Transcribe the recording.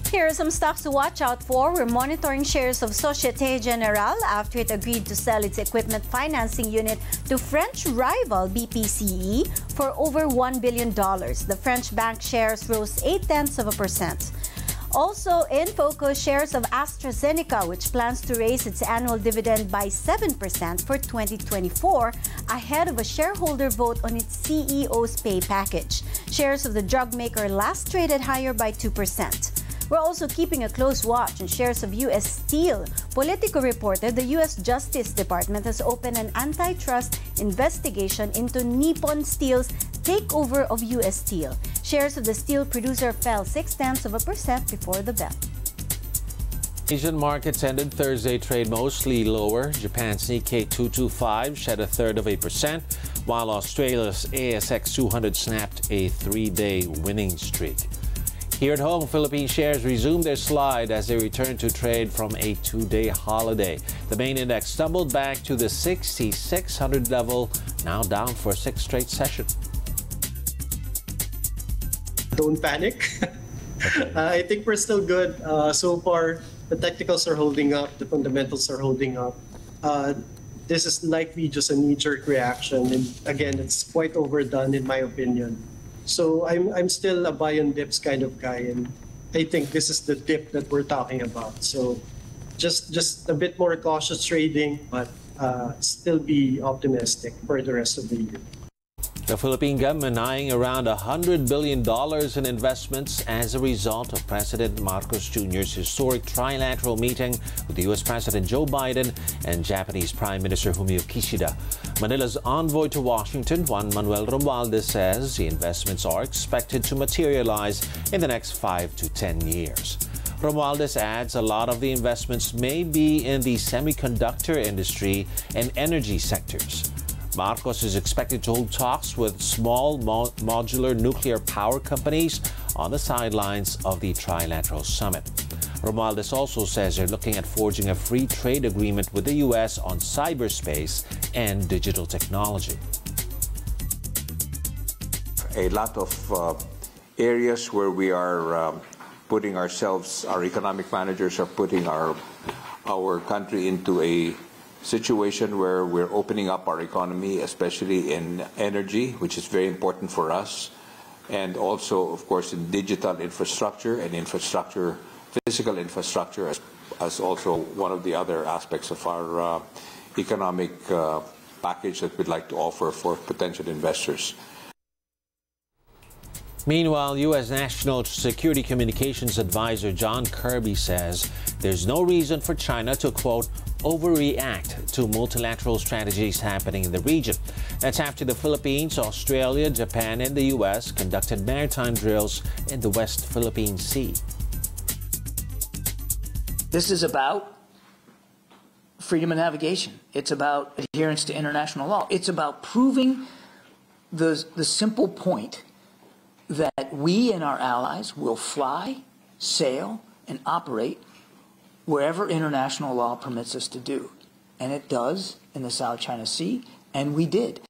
Here are some stocks to watch out for. We're monitoring shares of Société Générale after it agreed to sell its equipment financing unit to French rival BPCE for over $1 billion. The French bank shares rose 0.8%. Also in focus, shares of AstraZeneca, which plans to raise its annual dividend by 7% for 2024, ahead of a shareholder vote on its CEO's pay package. Shares of the drug maker last traded higher by 2%. We're also keeping a close watch on shares of U.S. Steel. Politico reported the U.S. Justice Department has opened an antitrust investigation into Nippon Steel's takeover of U.S. Steel. Shares of the steel producer fell 0.6% before the bell. Asian markets ended Thursday trade mostly lower. Japan's Nikkei 225 shed 0.33%, while Australia's ASX 200 snapped a 3-day winning streak. Here at home, Philippine shares resumed their slide as they returned to trade from a 2-day holiday. The main index stumbled back to the 6,600 level, now down for a 6th straight session. Don't panic. I think we're still good. So far, the technicals are holding up, the fundamentals are holding up. This is likely just a knee-jerk reaction, and again, it's quite overdone in my opinion. So I'm still a buy on dips kind of guy, and I think this is the dip that we're talking about. So just a bit more cautious trading, but still be optimistic for the rest of the year. The Philippine government eyeing around $100 billion in investments as a result of President Marcos Jr.'s historic trilateral meeting with the U.S. President Joe Biden and Japanese Prime Minister Fumio Kishida. Manila's envoy to Washington, Juan Manuel Romualdez, says the investments are expected to materialize in the next 5 to 10 years. Romualdez adds a lot of the investments may be in the semiconductor industry and energy sectors. Marcos is expected to hold talks with small modular nuclear power companies on the sidelines of the trilateral summit. Romualdez also says they're looking at forging a free trade agreement with the U.S. on cyberspace and digital technology. A lot of areas where we are putting ourselves, our economic managers are putting our country into a situation where we're opening up our economy, especially in energy, which is very important for us, and also, of course, in digital infrastructure and infrastructure, physical infrastructure, as also one of the other aspects of our economic package that we'd like to offer for potential investors. Meanwhile, U.S. National Security Communications Advisor John Kirby says there's no reason for China to, quote, overreact to multilateral strategies happening in the region. That's after the Philippines, Australia, Japan, and the U.S. conducted maritime drills in the West Philippine Sea. This is about freedom of navigation. It's about adherence to international law. It's about proving the simple point that we and our allies will fly, sail, and operate wherever international law permits us to do. And it does in the South China Sea, and we did.